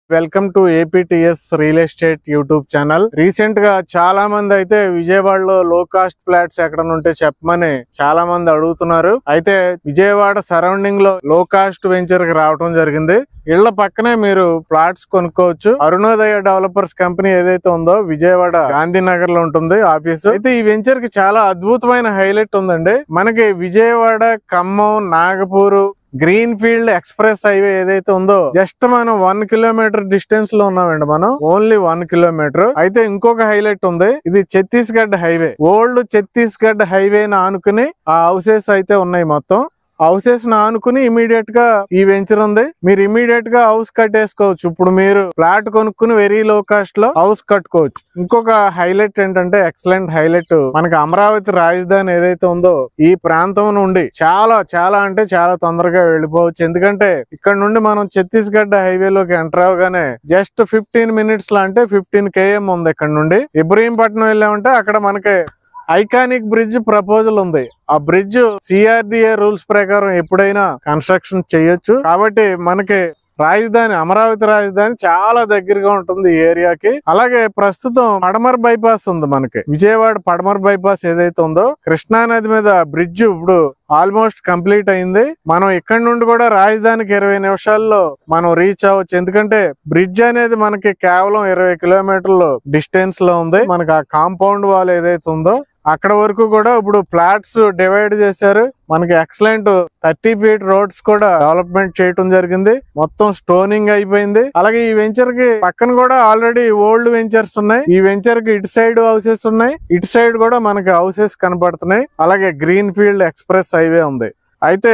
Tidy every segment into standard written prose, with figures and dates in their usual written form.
Welcome to APTS real estate YouTube channel. Recent గా చాలా మంది అయితే విజయవాడలో లో కాస్ట్ ఫ్లాట్స్ ఎక్కడ ఉంటే చెప్పమని చాలా మంది అడుగుతున్నారు. అయితే విజయవాడ సరౌండింగ్ లో లో కాస్ట్ వెంచర్ కి రావడం జరిగింది. ఇళ్ల పక్కనే మీరు ఫ్లాట్స్ కొనుక్కోవచ్చు. అరుణోదయ డెవలపర్స్ కంపెనీ ఏదైతే ఉందో విజయవాడ గాంధీనగర్ లో ఉంటుంది ఆఫీసు. అయితే ఈ వెంచర్ కి చాలా అద్భుతమైన హైలైట్ ఉందండి. మనకి Vijayawada, Khammam, Nagpur green field express highway ఏదైతే ఉందో జస్ట్ మనం 1 కిలోమీటర్ డిస్టెన్స్ లో ఉన్నామండి. మనం ఓన్లీ 1 కిలోమీటర్. అయితే ఇంకొక హైలైట్ ఉంది. ఇది ఛత్తీస్గఢ్ హైవే. ఓల్డ్ ఛత్తీస్గఢ్ హైవేని ఆనుకుని ఆ హౌసెస్ అయితే ఉన్నాయి. మొత్తం హౌసెస్ ఆనుకుని ఇమీడియట్ గా ఈ వెంచర్ ఉంది. మీరు ఇమీడియట్ గా హౌస్ కట్టేసుకోవచ్చు. ఇప్పుడు మీరు ఫ్లాట్ కొనుక్కుని వెరీ లో కాస్ట్ లో హౌస్ కట్టుకోవచ్చు. ఇంకొక హైలైట్ ఏంటంటే ఎక్సలెంట్ హైలైట్, మనకి అమరావతి రాజధాని ఏదైతే ఉందో ఈ ప్రాంతం నుండి చాలా అంటే చాలా తొందరగా వెళ్ళిపోవచ్చు. ఎందుకంటే ఇక్కడ నుండి మనం ఛత్తీస్గఢ్ హైవేలోకి ఎంటర్ అవగానే జస్ట్ 15 మినిట్స్ లో, అంటే 15 km ఉంది. ఇక్కడ నుండి ఇబ్రహీంపట్నం వెళ్ళామంటే అక్కడ మనకి ఐకానిక్ బ్రిడ్జ్ ప్రపోజల్ ఉంది. ఆ బ్రిడ్జ్ సిఆర్డిఏ రూల్స్ ప్రకారం ఎప్పుడైనా కన్స్ట్రక్షన్ చేయొచ్చు. కాబట్టి మనకి రాజధాని, అమరావతి రాజధాని చాలా దగ్గరగా ఉంటుంది ఈ ఏరియాకి. అలాగే ప్రస్తుతం పడమర్ బైపాస్ ఉంది. మనకి విజయవాడ పడమర్ బైపాస్ ఏదైతే ఉందో కృష్ణా నది మీద బ్రిడ్జ్ ఇప్పుడు ఆల్మోస్ట్ కంప్లీట్ అయింది. మనం ఇక్కడ నుండి కూడా రాజధానికి 20 నిమిషాల్లో మనం రీచ్ అవ్వచ్చు. ఎందుకంటే బ్రిడ్జ్ అనేది మనకి కేవలం 20 కిలోమీటర్లు డిస్టెన్స్ లో ఉంది. మనకి ఆ కాంపౌండ్ వాల్ ఏదైతే ఉందో అక్కడ వరకు కూడా ఇప్పుడు ఫ్లాట్స్ డివైడ్ చేశారు. మనకి ఎక్సలెంట్ 30 feet రోడ్స్ కూడా డెవలప్మెంట్ చేయడం జరిగింది. మొత్తం స్టోనింగ్ అయిపోయింది. అలాగే ఈ వెంచర్ కి పక్కన కూడా ఆల్రెడీ ఓల్డ్ వెంచర్స్ ఉన్నాయి. ఈ వెంచర్ కి ఇటు సైడ్ హౌసెస్ ఉన్నాయి, ఇటు సైడ్ కూడా మనకి హౌసెస్ కనపడుతున్నాయి. అలాగే గ్రీన్ ఫీల్డ్ ఎక్స్ప్రెస్ హైవే ఉంది. అయితే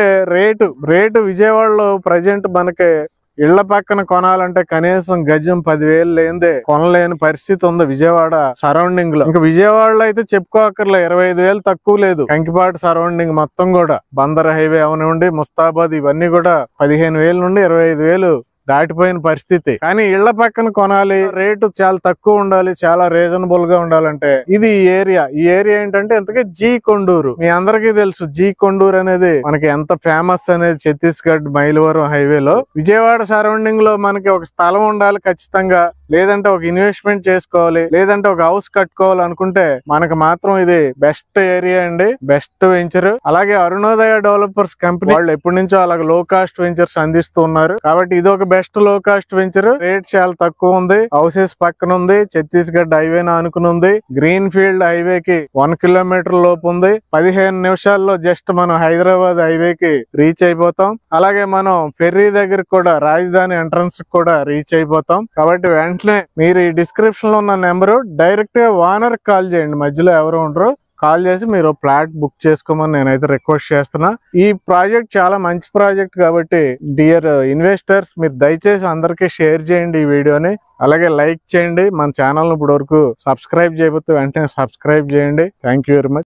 రేటు విజయవాడలో ప్రజెంట్ మనకి ఇళ్ల పక్కన కొనాలంటే కనీసం గజం 10,000 లేనిదే కొనలేని పరిస్థితి ఉంది విజయవాడ సరౌండింగ్ లో. ఇంకా విజయవాడలో అయితే చెప్పుకోకర్లే 25,000 తక్కువ లేదు. కంకిపాడు సరౌండింగ్ మొత్తం కూడా బందర్ హైవే అవనివ్వండి, ముస్తాబాద్ ఇవన్నీ కూడా 15,000 నుండి 25,000 దాటిపోయిన పరిస్థితి. కానీ ఇళ్ల పక్కన కొనాలి, రేటు చాలా తక్కువ ఉండాలి, చాలా రీజనబుల్ గా ఉండాలంటే ఇది ఈ ఏరియా ఏంటంటే ఇంతకీ జీ కొండూరు. మీ అందరికీ తెలుసు జీ కొండూరు అనేది మనకి ఎంత ఫేమస్ అనేది ఛత్తీస్గఢ్ మైలవరం హైవేలో. విజయవాడ సరౌండింగ్ లో మనకి ఒక స్థలం ఉండాలి ఖచ్చితంగా, లేదంటే ఒక ఇన్వెస్ట్మెంట్ చేసుకోవాలి, లేదంటే ఒక హౌస్ కట్టుకోవాలి అనుకుంటే మనకి మాత్రం ఇది బెస్ట్ ఏరియా అండి, బెస్ట్ వెంచర్. అలాగే అరుణోదయ డెవలపర్స్ కంపెనీ వాళ్ళు ఎప్పటి నుంచో అలాగే లో కాస్ట్ వెంచర్స్ అందిస్తూ ఉన్నారు. కాబట్టి ఇది ఒక బెస్ట్ లో కాస్ట్ వెంచర్. రేట్ చాలా తక్కువ ఉంది, హౌసెస్ పక్కన ఉంది, ఛత్తీస్గఢ్ హైవే ఆనుకుని ఉంది, గ్రీన్ ఫీల్డ్ హైవేకి 1 కిలోమీటర్ లోపు ఉంది. 15 నిమిషాల్లో జస్ట్ మనం హైదరాబాద్ హైవేకి రీచ్ అయిపోతాం. అలాగే మనం ఫెర్రీ దగ్గర కూడా రాజధాని ఎంట్రన్స్ కూడా రీచ్ అయిపోతాం. కాబట్టి వెంటనే మీరు ఈ డిస్క్రిప్షన్ లో ఉన్న నెంబరు డైరెక్ట్ గా ఓనర్ కాల్ చేయండి. మధ్యలో ఎవరు ఉండరు, కాల్ చేసి మీరు ఫ్లాట్ బుక్ చేసుకోమని నేనైతే రిక్వెస్ట్ చేస్తున్నా. ఈ ప్రాజెక్ట్ చాలా మంచి ప్రాజెక్ట్ కాబట్టి డియర్ ఇన్వెస్టర్స్ మీరు దయచేసి అందరికీ షేర్ చేయండి ఈ వీడియోని. అలాగే లైక్ చేయండి. మన ఛానల్ ఇప్పుడు వరకు సబ్స్క్రైబ్ చేయకపోతే వెంటనే సబ్స్క్రైబ్ చేయండి. Thank you very much.